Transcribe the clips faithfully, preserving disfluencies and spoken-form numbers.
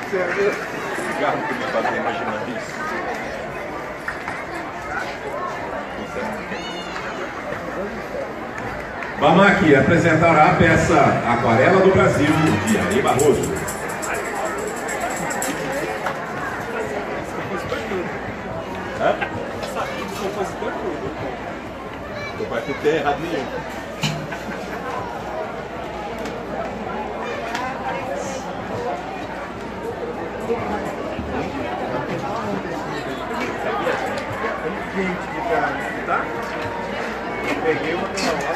Cigarro que me faz imaginar isso. Vamos aqui apresentar a peça Aquarela do Brasil, de Ari Barroso. Hã? Compositor tudo. Não vai ter errado nenhum. Quente de carne, tá? Peguei uma pela hora.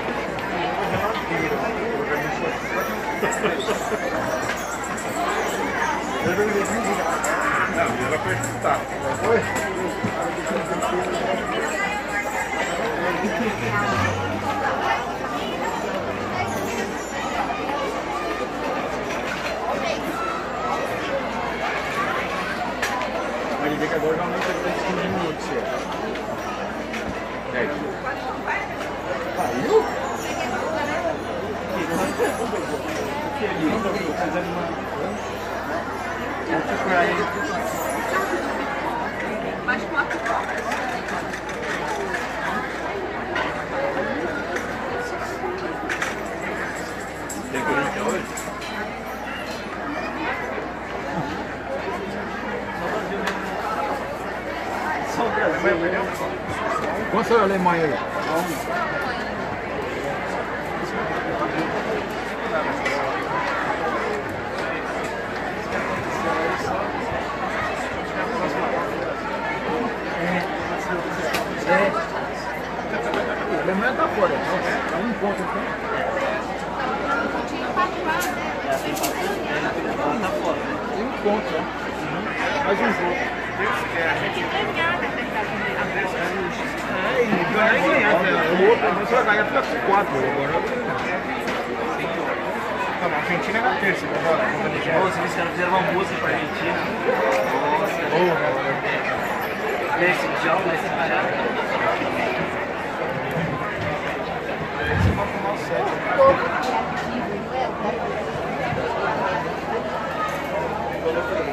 Não, ela foi chutar. Foi? Mas dizer que agora realmente é quinze minutos. É. Caiu? Tem Corinthians hoje? Só o Brasil. Quanto é a Alemanha aí? É. A Alemanha tá fora, tá um ponto então. Tá fora. Tem um ponto, né? Mais um jogo. É, e ganhar e ganhar. O outro, mas só ganhar fica com quatro agora. Tá, a Argentina é na terça agora. Nossa, eles fizeram uma música pra Argentina. Nossa. Esse já vai separar. Esse vai fumar o sete. Quando eu